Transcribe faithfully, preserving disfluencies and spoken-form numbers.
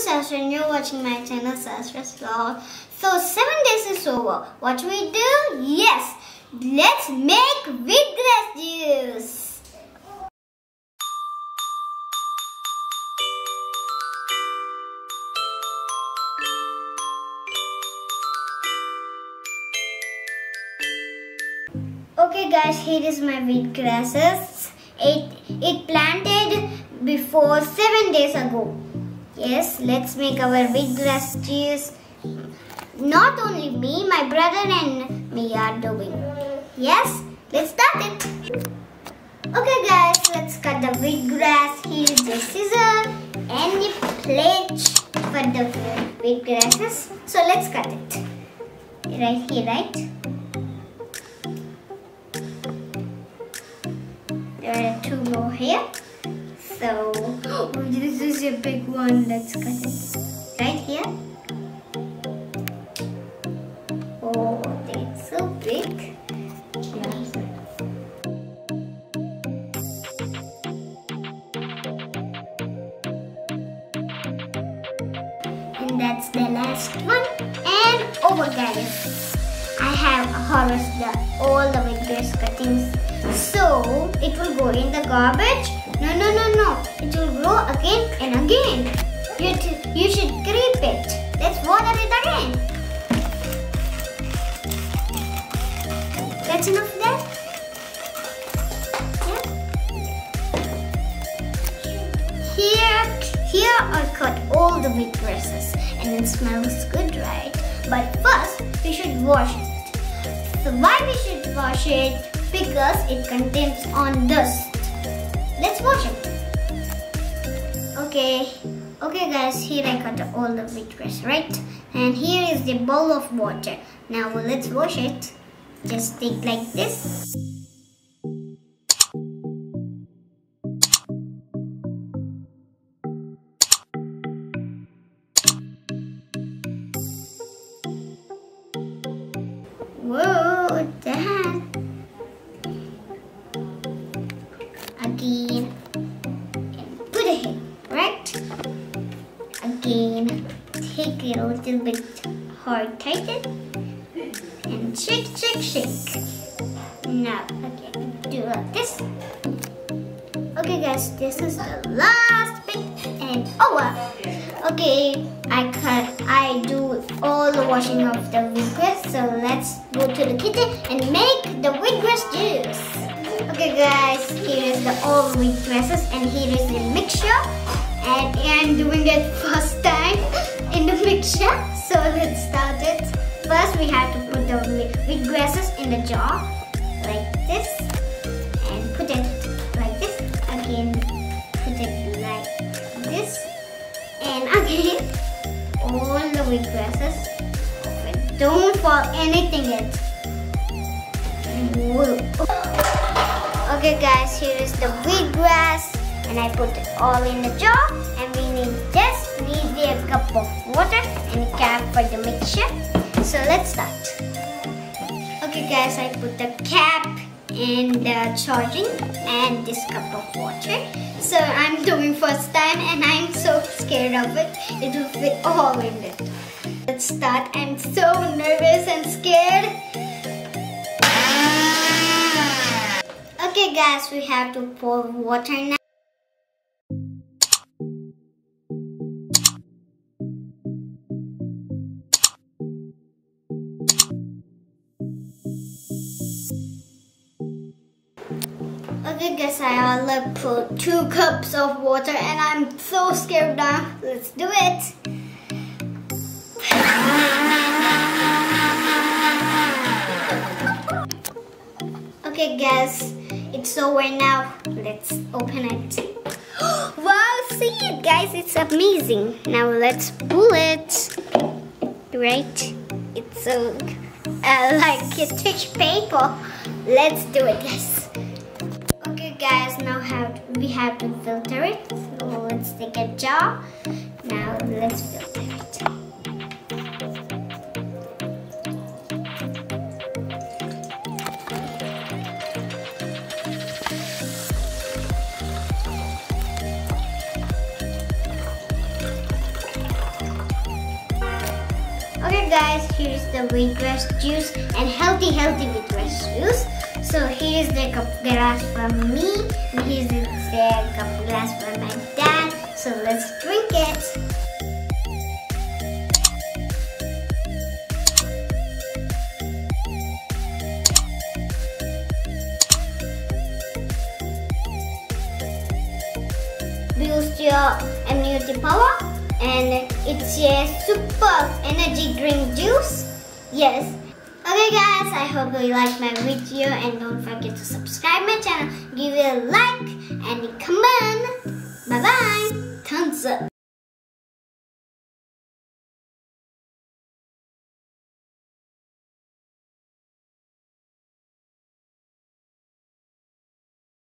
Sahasra and you're watching my channel Sahasra's vlog. So seven days is over. What should we do? Yes, let's make wheatgrass juice. Okay guys, here is my wheatgrasses. It, it planted before seven days ago. Yes, let's make our wheatgrass juice. Not only me, my brother and me are doing. Yes, let's start it. Okay guys, let's cut the wheatgrass. Here is the scissor and the plate for the wheatgrasses. So let's cut it. Right here, right? There are two more here. So, oh, this is a big one. Let's cut it. Right here. Oh, that's so big. Yeah. And that's the last one. And over, guys. I have harvested all the wheatgrass cuttings. So, it will go in the garbage. No, no, no, no. It will grow again and again. You, you should creep it. Let's water it again. That's enough there? Yeah. Here, here I cut all the wheatgrasses. And it smells good, right? But first, we should wash it. So why we should wash it? Because it contains on dust. Let's wash it. Okay. Okay guys, here I cut all the wheatgrass, right? And here is the bowl of water. Now let's wash it. Just take like this. Whoa, that. Again. And put it here, right? Again. Take it a little bit hard, tighten. And shake, shake, shake. Now, again, do like this. Okay guys, this is the last bit and over. Okay, I cut, I do all the washing of the wheatgrass. So let's go to the kitchen and make the wheatgrass juice. Okay guys, here is the all wheatgrasses and here is the mixture. And I'm doing it first time in the mixture. So let's start it. First we have to put the wheatgrasses in the jar like this. And put it like this. Again, put it like this. And again, all the wheatgrasses. Don't fall anything yet. Whoa. Okay guys, here is the wheatgrass. And I put it all in the jar. And we need just need a cup of water and a cap for the mixture. So let's start. Okay guys, I put the cap and the charging and this cup of water. So I'm doing first time and I'm so scared of it. It will fit all in it. Let's start. I'm so nervous and scared. Okay guys, we have to pour water now. Okay guys, I will put two cups of water and I'm so scared now. Let's do it. Okay guys, it's over now. Let's open it. Wow, see it guys, it's amazing. Now let's pull it. Right? It's so uh, like a tissue paper. Let's do it guys. Okay guys, now have we have to filter it. So let's take a jar. Now let's filter it. here guys, here's the wheatgrass juice and healthy healthy wheatgrass juice. So here's the cup glass from me and here's the cup glass from my dad. So let's drink it. Boost your immunity power, and it's a super energy drink juice. Yes. Okay guys, I hope you liked my video and don't forget to subscribe my channel, give it a like and a comment. Bye bye. Thumbs up.